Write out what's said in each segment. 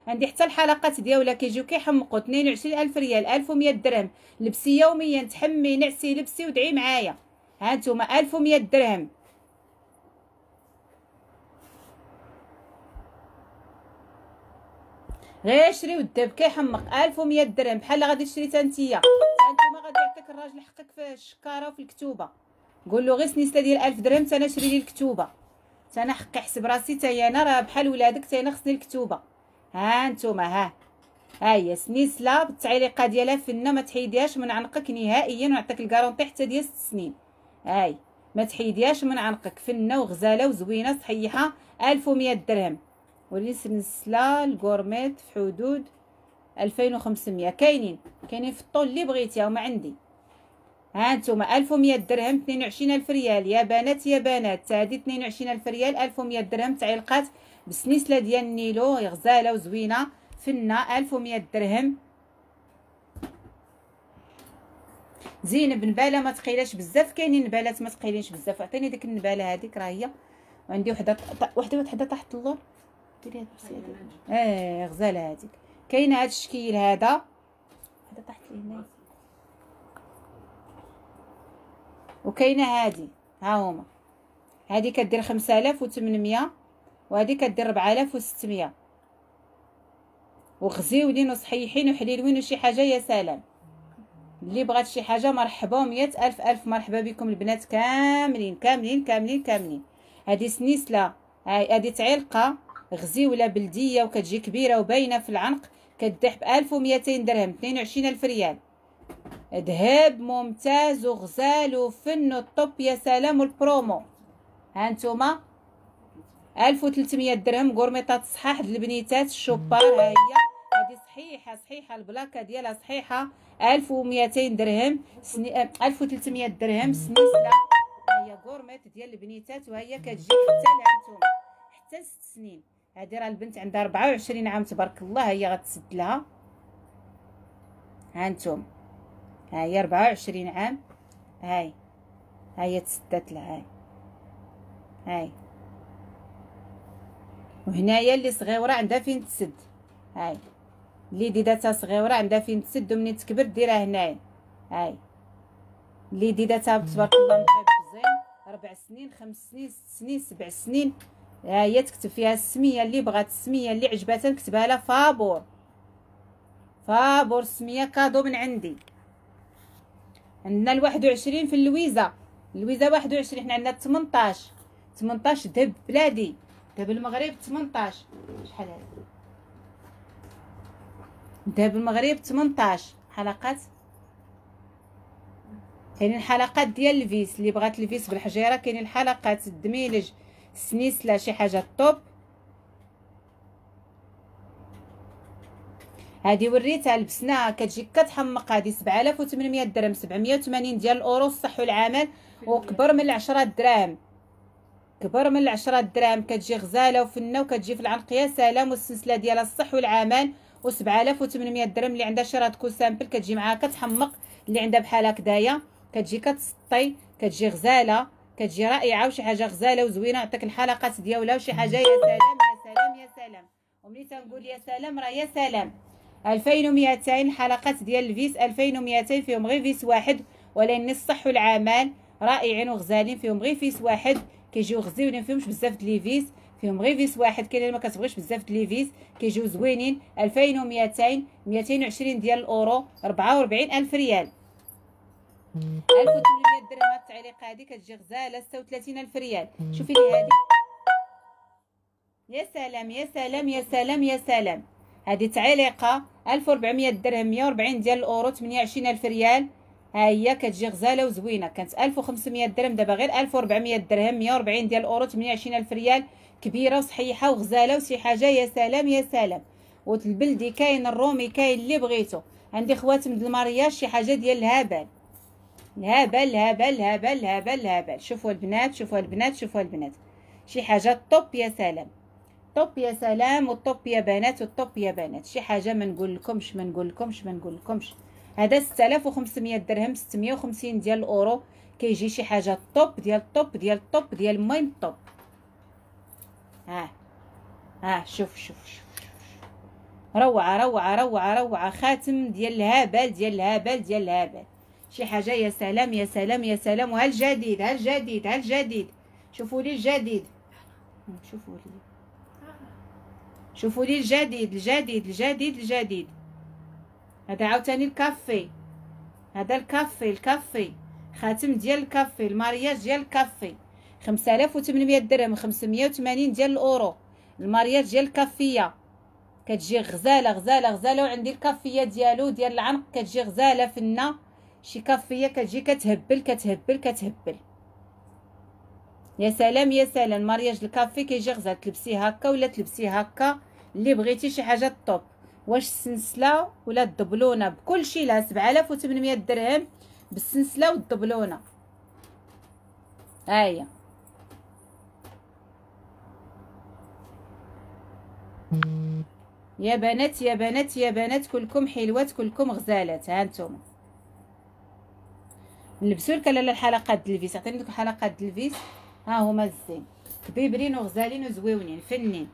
عندي حتى الحلقات ديالها كيجيو كيحمقوا 22000 ريال، 1100 درهم. لبسي يوميا، تحمي نعسي لبسي ودعي معايا. ها انتوما 1100 درهم. غير شري والدب كيحمق 1100 درهم. بحال غادي تشري حتى نتيا، نتوما غادي يعطيك الراجل حقك في الشكاره وفي الكتوبه. قول له غير سنيسله ديال 1000 درهم انا شري لي الكتوبه. انا حقي حسب راسي حتى انا راه بحال ولادك، حتى انا خصني الكتوبه. ها نتوما ها هي سنيسله بالتعليقه ديالها فنه، ما تحيديهاش من عنقك نهائيا، ونعطيك الكارونتي حتى ديال 6 سنين. هاي ما تحيديهاش من عنقك، فنه وغزاله وزوينه صحيحه. 1100 درهم. ولي سنسله الكورميت في حدود 2500. كاينين في الطول اللي بغيتيها وما عندي. ها نتوما 1100 درهم، 22000 ريال يا بنات يا بنات. هادي 22000 ريال، 1100 درهم. تعليقات بسنيسله ديال النيلو غزاله وزوينه فنه. 1100 درهم. زينب نباله ما تقيلاش بزاف، كاينين نبالات ما تقيلينش بزاف. عطيني ديك النباله هذيك راه هي. وعندي وحده تحت اللور. ديري هاد البسيطه. غزاله هذيك. كاينه هاد الشكيل هذا، هذا تحت هنا. وكاينه هادي، ها هما. هادي كدير 5800 وهادي كدير 4600. وغزيولين وصحيحين وحليلوين وشي حاجه يا سلام. اللي بغات شي حاجه مرحبا، 100,000 الف مرحبا بكم البنات كاملين كاملين كاملين كاملين. هادي سنيسله، هادي تعلقه غزيوله بلديه وكتجي كبيره وباينه في العنق. كتذبح ب 1200 درهم، 22000 ريال. ذهب ممتاز وغزال وفن الطب يا سلام. والبرومو ها نتوما 1300 درهم. قرميطات صحاح البنيتات الشوبار. ها هي هذه صحيحه البلاكه ديالها صحيحه. 1200 درهم 1300 درهم. سنيسله ها هي قرميط ديال البنيتات، وهي كتجي حتى لهانتوما حتى 6 سنين. هذه راه البنت عندها 24 عام تبارك الله، هي غتسد لها. هانتوما ها هي 24 عام. هاي تسدات لها. هاي وهنايا اللي صغيره عندها فين تسد. هاي اللي ديداتها صغيره عندها فين تسد، ومني تكبر ديرها هنايا. هاي اللي ديداتها تبارك الله مطيب زين 4 سنين 5 سنين 6 سنين 7 سنين. ها هي تكتب فيها السميه اللي بغات، السميه اللي عجباتها نكتبها لها فابور. السميه كادو من عندي. عندنا 21 في اللويزه 21. حنا عندنا 18 دهب بلادي، دهب المغرب 18. شحال هذا دهب المغرب؟ 18 حلقات. كاينين حلقات ديال الفيس، اللي بغات الفيس بالحجيره كاينين الحلقات الدميلج سنيسله شي حاجه طوب. هذه وريتها لبسناها كتجي كتحمق. هذه 7800 درهم، 780 ديال الاورو الصح والعمل. وكبر من 10 دراهم، كتجي غزاله وفنه وكتجي في العنق يا سلام. والسلسله ديالها الصح والعمل. و7800 درهم. اللي عندها شي راه تكون سامبل كتجي معاها كتحمق. اللي عندها بحال هكذايا كتجي كتسطي، كتجي غزاله، كتجي رائعه وشي حاجه غزاله وزوينه. نعطيك الحلقات ديالها وشي حاجه يا سلام يا سلام يا سلام. وملي تنقول يا سلام راه يا سلام. 2200 الحلقات ديال الفيس، 2200 فيهم غير فيس واحد، ولكن الصح والعمل رائعين وغزالين. فيهم غير فيس واحد، كيجيو غزيونين، فيهمش بزاف د لي فيس. فيهم غير فيس واحد. كاين اللي ما كتبغيش بزاف د لي فيس كيجيو زوينين. 2200 220 ديال الاورو، 44000 ريال. 1800 درهم. هاد التعليقه هادي كتجي غزاله، 36000 ريال. شوفي لي هادي يا سلام يا سلام يا سلام يا سلام. هذه تعليقه 1400 درهم، 140 ديال الاورو، 28000 ريال. ها هي كتجي غزاله وزوينه. كانت 1500 درهم، دابا غير 1400 درهم، 140 ديال الاورو، 28000 ريال. كبيره وصحيحه وغزاله وشي حاجه يا سلام يا سلام. والبلدي كاين، الرومي كاين، اللي بغيتو. عندي خواتم د المارياج شي حاجه ديال الهبل الهبل هبل هبل هبل هبل. شوفوا البنات شوفوا البنات شوفوا البنات، شي حاجه طوب يا سلام. طوب يا سلام والطوب يا بنات والطوب يا بنات. شي حاجه ما نقول لكمش. هذا 6500 درهم، 650 ديال الاورو. كيجي شي حاجه طوب ديال الطوب ديال الطوب ديال المهم طوب. ها شوف روعه روعه روعه روعه. خاتم ديال الهبل ديال الهبل ديال الهبل. شي حاجه يا سلام يا سلام يا سلام. وها الجديد ها الجديد ها الجديد. شوفوا لي الجديد، شوفوا لي، شوفوا لي الجديد الجديد الجديد الجديد. هذا عاوتاني الكافي، هذا الكافي الكافي. خاتم ديال الكافي، المارياج ديال الكافي. 5800 درهم، 580 ديال الاورو. المارياج ديال الكافيه كتجي غزاله غزاله غزاله. وعندي الكافيه ديالو ديال العنق كتجي غزاله فنه. شي كافيه كتجي كتهبل كتهبل كتهبل. يا سلام يا سلام. المارياج الكافي كيجي غزال، تلبسيه هكا ولا تلبسيه هكا اللي بغيتي. شي حاجه طوب. واش السنسله ولا الدبلونه بكل شيء لها 7800 درهم بالسنسله والدبلونه. ها هي يا بنات يا بنات يا بنات، كلكم حلوات كلكم غزالات. ها انتم نلبسوا لك لاله الحلقات الفيس. عطيني دوك حلقات الفيس، ها هما الزين كبيبرين وغزالين وزويونين فنين.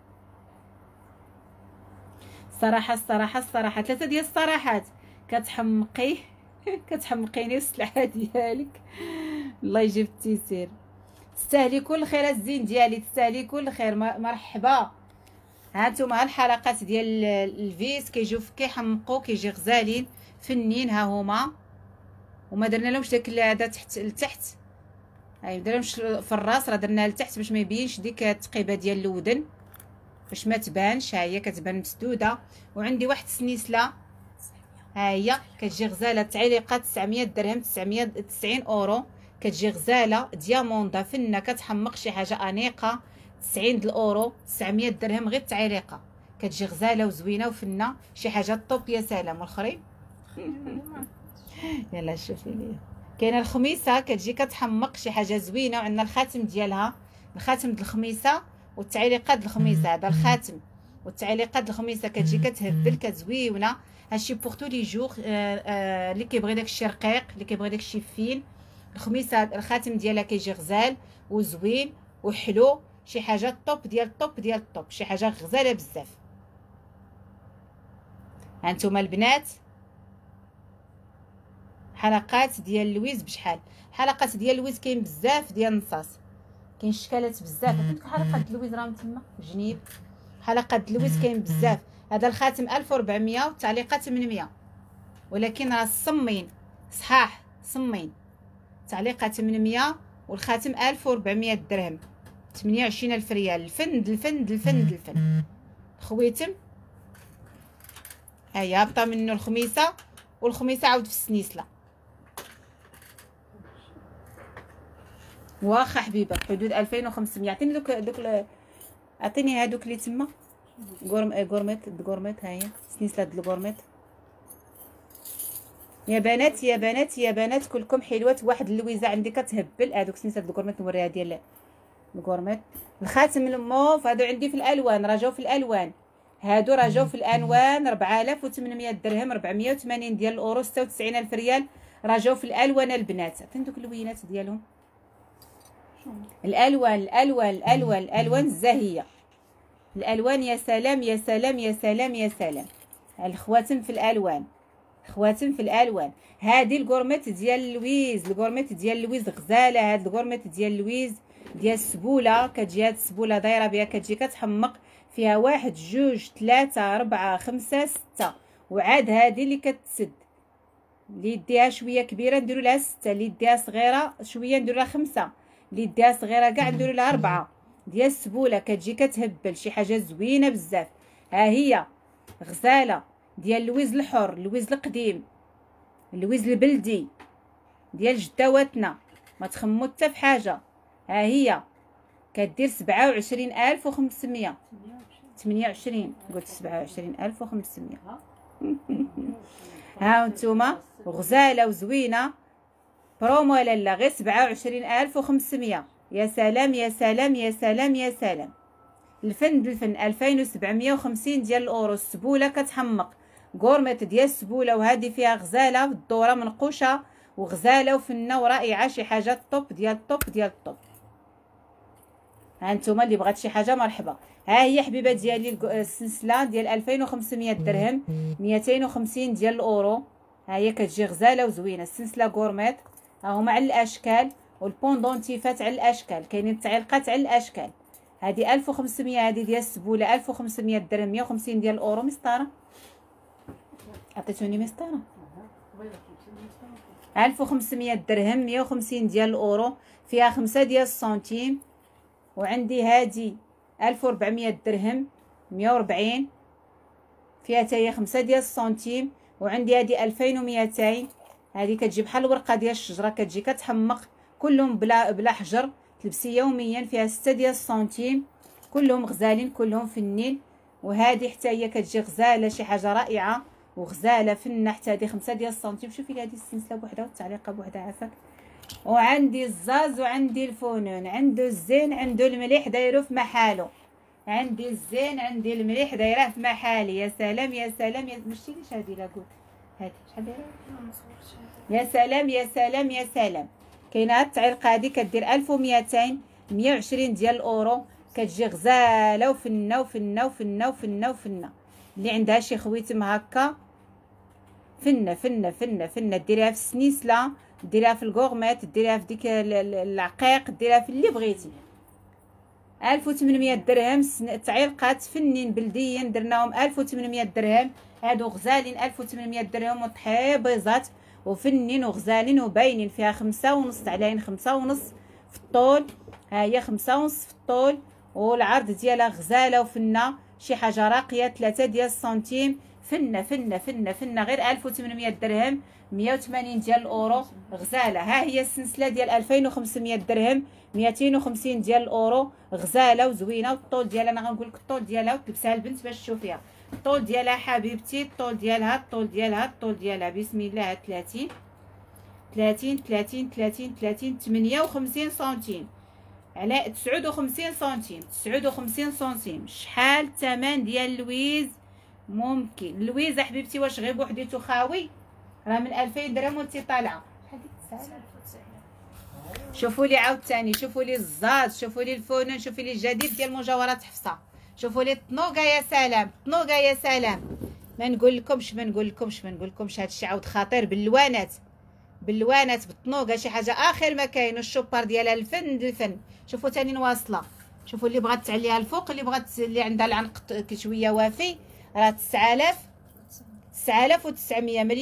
الصراحه الصراحه الصراحه ثلاثه ديال الصراحات. كتحمقي كتحمقيني السلعه ديالك. الله يجيب التيسير. تستاهلي كل خير الزين ديالي، تستاهلي كل خير. مرحبا. ها نتوما الحلقات ديال الفيس كيجيو كيحمقوا كيجي غزالين فنين. ها هما وما درنا لهمش داك هذا تحت لتحت. هاي درناهمش في الراس، راه درناها لتحت باش ما يبينش ديك التقيبه ديال الودن، باش ما تبانش. ها هي كتبان مسدوده. وعندي واحد السنيسله ها هي كتجي غزاله. تعليقات 900 درهم، 990 اورو. كتجي غزاله دياموندا فنه كتحمق. شي حاجه انيقه. 90 الاورو، 900 درهم غير التعليقه. كتجي غزاله وزوينه وفنه. شي حاجه طوب يا سلام. والاخرين يلا شوفي لي. كاينه الخميسه كتجي كتحمق. شي حاجه زوينه. وعندنا الخاتم ديالها، الخاتم د الخميسه والتعليقات د الخميسه. هذا الخاتم والتعليقات د الخميسه كتجي كتهبل كتزويونه. هادشي بوغ تو لي جوغ. اللي كيبغي داكشي رقيق، اللي كيبغي داكشي فين. الخميسه الخاتم ديالها كيجي غزال وزوين وحلو. شي حاجه طوب ديال الطوب ديال الطوب. شي حاجه غزاله بزاف. هانتوما البنات حلقات ديال لويز بشحال. حلقات ديال لويز كاين بزاف ديال النصاص، كاين شكالات بزاف. عطيتك حلقات د لويز راهم تما جنيب. حلقات د لويز كاين بزاف. هذا الخاتم 1400 والتعليقات 800، ولكن راه صمين صحاح صمين. تعليقات 800 والخاتم 1400 درهم، 28000 ريال. الفند الفند الفند الفند. خويتم هاي هابطه منه الخميسه، والخميسه عاود في السنيسله. واخا حبيبه حدود 2500. عطيني دوك عطيني هادوك اللي تما غورميت. ها هي سنيسله د الغورميت. يا بنات يا بنات يا بنات كلكم حلوات. واحد اللويزه عندي كتهبل. هادوك سنيسله د الغورميت نوريها ديال الغورميت. الخاتم الموف هادو عندي في الالوان، راجعوا في الالوان. هادو راجعوا في الالوان 4800 درهم، 480 ديال الاورو، 96000 ريال. راجعوا في الالوان البنات. عطيني دوك اللوينات ديالهم. الالوان الالوان الالوان الالوان الزاهيه. الالوان يا سلام يا سلام يا سلام يا سلام. الخواتم في الالوان، خواتم في الالوان. هذه الغورميت ديال لويز، الغورميت ديال لويز غزاله. هاد الغورميت ديال لويز ديال السبوله. كتجي هاد السبوله دايره بها كتجي كتحمق. فيها 1 2 3 4 5 6. وعاد هذه اللي كتسد، اللي يديها شويه كبيره نديروا لها 6، اللي يديها صغيره شويه نديروا لها 5، اللي يديها صغيره كاع نديروا لها 4 ديال السبوله. كتجي كتهبل. شي حاجه زوينه بزاف. ها هي غزاله ديال لويز الحر، لويز القديم، لويز البلدي ديال جداواتنا. ما تخمو حتى في حاجه. ها هي كدير 27500. 28 قلت 27500. ها انتوما غزاله وزوينه. برومو لالا غير 27500. يا سلام يا سلام يا سلام يا سلام. الفن 2750 ديال الاورو. السبوله كتحمق. غورميت ديال السبوله. وهذه فيها غزاله بالدوره منقوشه وغزاله وفنه ورائعه. شي حاجه طوب ديال الطوب ديال الطوب. ها انتوما اللي بغات شي حاجه مرحبا. ها هي حبيبه ديالي السلسله ديال 2500 درهم، 250 ديال الاورو. ها هي كتجي غزاله وزوينه، السلسله غورميت. ها هما على الاشكال، والبوندونتيفات على الاشكال، كاينين التعليقات على الاشكال. هذه 1500، هذه ديال السبوله 1500 درهم، 150 ديال الاورو. مسطره عطيتوني مسطره. 1500 درهم، 150 ديال الاورو، فيها 5 ديال السنتيم. وعندي هذه 1400 درهم، 140، فيها حتى هي 5 ديال السنتيم. وعندي هذه 2200، هذه كتجي بحال الورقه ديال الشجره، كتجي كتحمق، كلهم بلا حجر، تلبسي يوميا، فيها 6 ديال السنتيم، كلهم غزالين، كلهم فنين. وهذه حتى هي كتجي غزاله، شي حاجه رائعه وغزاله فنه. حتى هذه 5 ديال السنتيم. شوفي لي هذه السلسله بوحدها والتعليقه بوحدها عافاك. وعندي الزاز وعندي الفنون، عنده الزين عنده المليح دايرو في محالو. عندي الزين عندي المليح دايره في محالي. يا سلام يا سلام، يا مشتي ليش هذه لا قول هذه شحال دايره؟ يا سلام يا سلام يا سلام. كاينه هاد التعليقه هذه كدير 1200، 120 ديال الاورو، كتجي غزاله وفنه وفنه وفنه وفنه وفنه. اللي عندها شي خويتم هكا فنه فنه فنه فنه، ديريها في السنيسله، ديريها في الغورميت، ديريها في ديك العقيق، ديريها في اللي بغيتي. 1800 درهم، تعليقات فنين بلديين درناهم 1800 درهم. هادو غزالين 1800 درهم، وطحيبيزات وفنين وغزالين وباينين. فيها 5.5 علين 5.5 في الطول. ها هي 5.5 في الطول، والعرض ديالها غزاله وفنه، شي حاجه راقيه. 3 ديال السنتيم، فنه فنه فنه فنه، غير 1800 درهم، 180 ديال الاورو، غزاله. ها هي السلسله ديال 2500 درهم، 250 ديال الاورو، غزاله وزوينه. والطول ديالها انا غنقول لك الطول ديالها وتلبسها البنت باش تشوفيها. الطول ديالها حبيبتي، الطول ديالها، الطول ديالها، الطول ديالها، بسم الله، 30 30 30 30 30 58 سنتيم على 59 سنتيم، 59 سنتيم. شحال الثمن ديال اللويز؟ ممكن اللويز حبيبتي واش غير بوحديتو خاوي؟ راه من 2000 درهم وانت طالعه. شوفوا لي عاوتاني، شوفوا لي الزاز، شوفوا لي الفنون، شوفوا لي الجديد ديال مجوهرات حفصه، شوفوا لي الطنوقه. يا سلام الطنوقه، يا سلام. ما نقول لكمش هادشي عاود خطير. باللوانات بالطنوقه، شي حاجه اخر ما كاين. الشوبار ديالها الفن. شوفوا تاني نواصله، شوفوا اللي بغات تعليها الفوق، اللي عندها العنق شويه وافي، راه 9900 مليون.